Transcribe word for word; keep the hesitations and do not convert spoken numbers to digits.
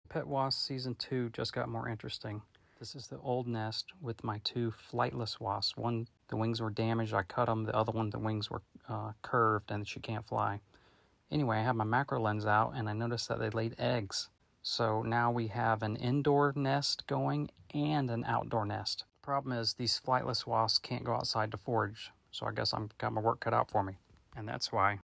Pet Wasp Season two just got more interesting. This is the old nest with my two flightless wasps. One, the wings were damaged, I cut them. The other one, the wings were uh, curved and she can't fly. Anyway, I have my macro lens out and I noticed that they laid eggs. So now we have an indoor nest going and an outdoor nest. The problem is these flightless wasps can't go outside to forage. So I guess I've got my work cut out for me. And that's why